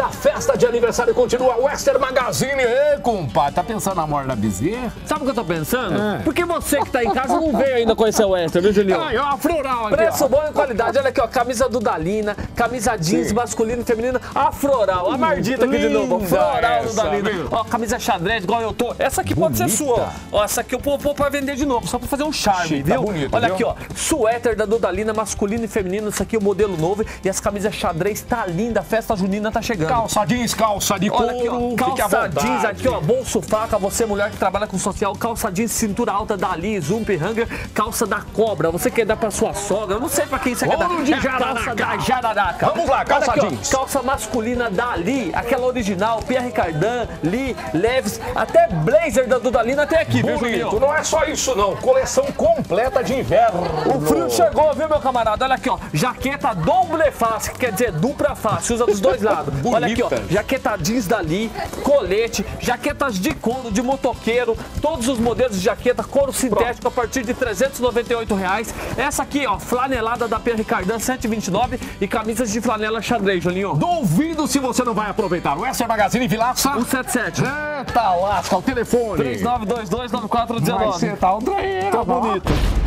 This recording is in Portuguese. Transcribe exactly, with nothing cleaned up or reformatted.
a festa de aniversário continua. Western Magazine. Ei, compadre, tá pensando na morte da bezerra? Sabe o que eu tô pensando? É. Porque você que tá em casa não veio ainda conhecer o Western, viu, Julinho? Ai, ó, a floral aqui, Preço ó. bom e qualidade. Olha aqui, ó, camisa do Dalina, camisa jeans Sim. masculino e feminino, a floral, a Mardita aqui de novo, Linda floral do essa, Dalina. viu? Ó, camisa xadrez igual eu tô. Essa aqui pode ser Bonita. sua. Ó, essa aqui eu vou pôr pra vender de novo, só pra fazer um charme, Chique, viu? tá bonito, Olha viu? aqui, ó, suéter da Dudalina, masculino e feminino, isso aqui é o modelo novo e as camisas xadrez tá linda, a festa junina tá chegando. Calça jeans, calça de couro. Olha aqui, ó, Fique à calça vontade. jeans aqui, ó, bolso faca, você mulher que trabalha com social, calça jeans, cintura alta da Ali, Zump Hanger, calça da Cobra, você quer dar pra sua sogra, eu não sei pra quem você quer dar. Ouro de É a calça jararaca. da Jararaca. Vamos lá, calça Olha aqui, ó, jeans. calça masculina da Ali, aquela original, Pierre Cardin, Lee, Leves, até blazer da Dudalina tem aqui, viu, Bonito. Julinho? Não é só isso, não. Coleção completa de inverno. O frio chegou, viu, meu camarada? Olha aqui, ó. Jaqueta double face, que quer dizer dupla face, usa dos dois lados. Olha aqui, ó. Bonita. Jaqueta jeans dali, colete, jaquetas de couro, de motoqueiro, todos os modelos de jaqueta, couro sintético a partir de trezentos e noventa e oito reais. Essa aqui, ó, flanelada da Pierre Cardin, cento e vinte e nove e camisas de flanela xadrez, Julinho. Duvido se você não vai aproveitar. O Western Magazine Vilaça. cento e setenta e sete. Eita lasca, o telefone. três nove dois dois nove quatro um Vai nove. sentar um trem. Tá bonito.